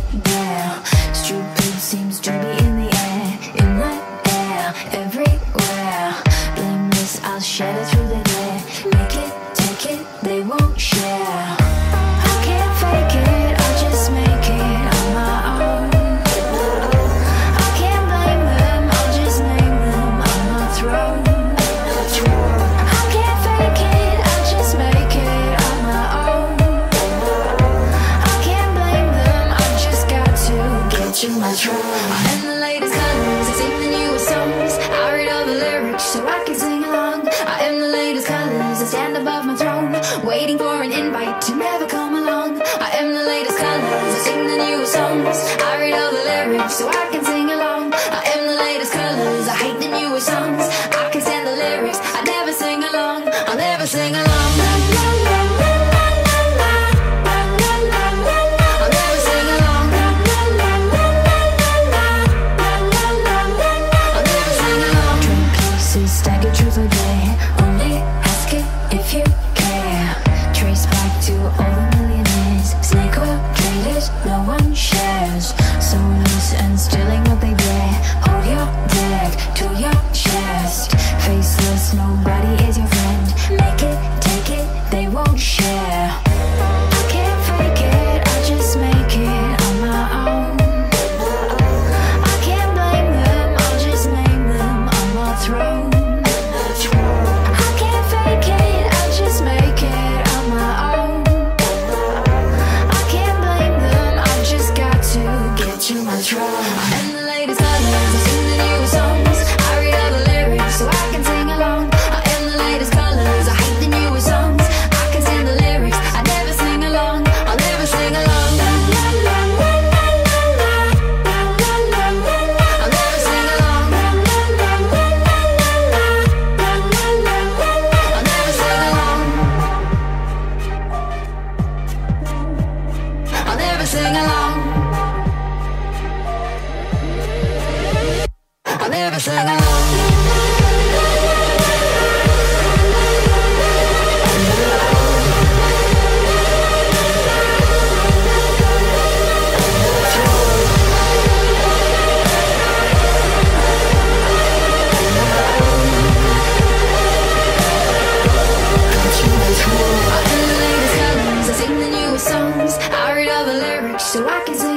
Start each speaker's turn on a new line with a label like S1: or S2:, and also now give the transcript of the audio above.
S1: there. Stupid seems to be in the air, in the air, everywhere. Blameless, I'll shed it through the day. Make it, take it, they won't share. I can't fake it, I'll just make it on my own. I can't blame them, I'll just name them on my throne. I can't fake it, I'll just make it on my own. I can't blame them, I've just got to get to my throne. I am the latest colors, I sing the newest songs. I read all the lyrics so I can sing along. I am the latest colors, I stand above my throne, waiting for an invite to never come along. I am the latest colors, I sing the newest songs. I read all the lyrics so I can sing along. I am the latest colors, I hate the newest songs. I can stand the lyrics, I never sing along. I'll never sing along. I'll never sing along. I'll never sing along. Dream pieces, stagger truth or dare. Only ask it if you care. Trace back to all the millionaires. Snake oil traders, no one shares. So loose and stealing what they dare. Hold your deck to your chest. Faceless, nobody is your friend. Make it, take it, they won't share. I can't fake it, I'll just make it on my own. I can't blame them, I'll just name them on my throne. I can't fake it, I'll just make it on my own. I can't blame them, I've just got to get to my throne. I am the latest colors, I sing the newest songs. I read all the lyrics so I can sing along. I am the latest colors, I hate the newest songs. I can stand the lyrics, I never sing along. I'll never sing along. I'll never sing along. I'll never sing along. I'll never sing along. I'll never sing along. I am the latest colors, I sing the newest songs. I read all the lyrics so I can sing